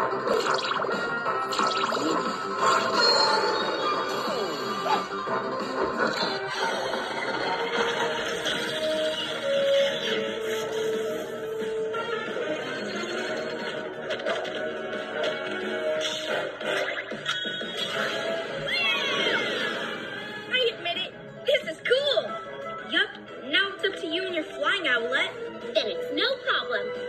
I admit it. This is cool. Yup, now it's up to you and your flying owlet. Then it's no problem.